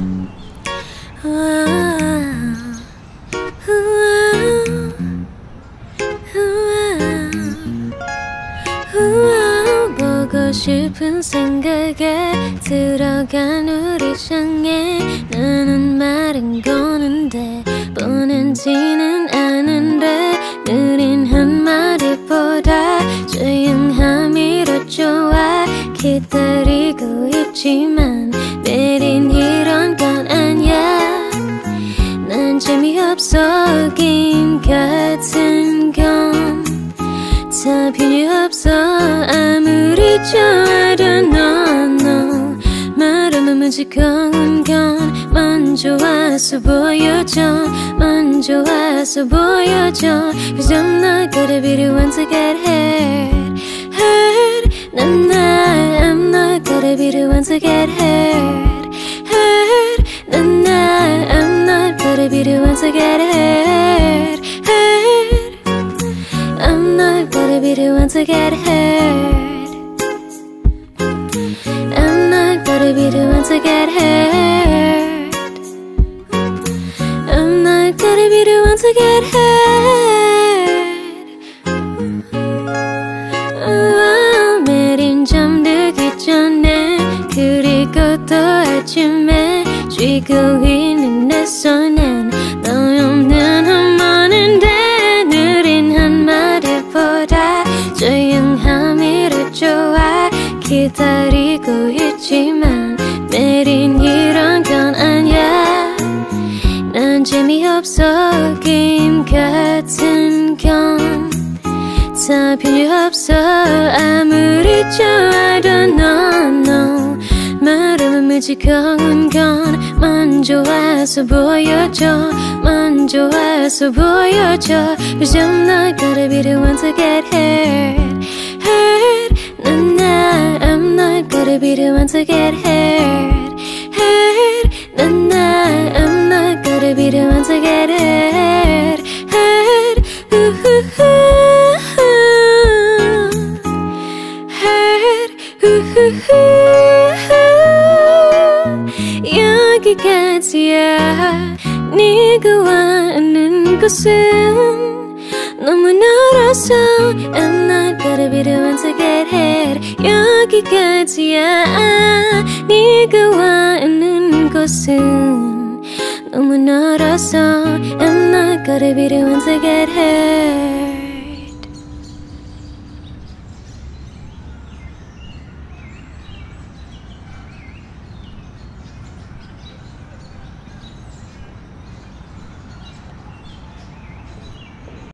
보고 싶은 생각에 들어간 우리 향해 나는 말은 거는데 보낸지는 않은데 느린 한마디보다 조용함이 더 좋아 기다리고 있지만 내린 이런 건 아니야 난 재미없어 게임 같은 건 다 필요 없어 아무리 좋아도 no 말하면 무지건 건 먼저 와서 보여줘 먼저 와서 보여줘 Cause I'm not gonna be the one to get hurt I'm not gonna be the one to get hurt I'm not gonna be the one to get hurt I'm not gonna be the one to get hurt I'm not gonna be the one to get hurt I'm not gonna be the one to get hurt 내린 잠들기 전에 그리고 또 아침에 쥐고 있는 내 손엔 너 없는 한번인데 보다 조용함이 더 좋아 기다리고 있지만 내린 이런 건 아니야 난 재미없어 게임 같은 건 다 필요 없어 아무리 좋아도 no 말하면 무지건 건 먼저 와서 보여줘 먼저 와서 보여줘 Cause I'm not gonna be the one to get hurt I'm not gonna be the one to get hurt I'm not gonna be the one to get hurt 여기까지야 네가 와는 곳은 너무 멀어서 I'm not gonna be the one to get hurt 여기까지야 네가 와는 곳은 너무 멀어서 I'm not gonna be the one to get hurt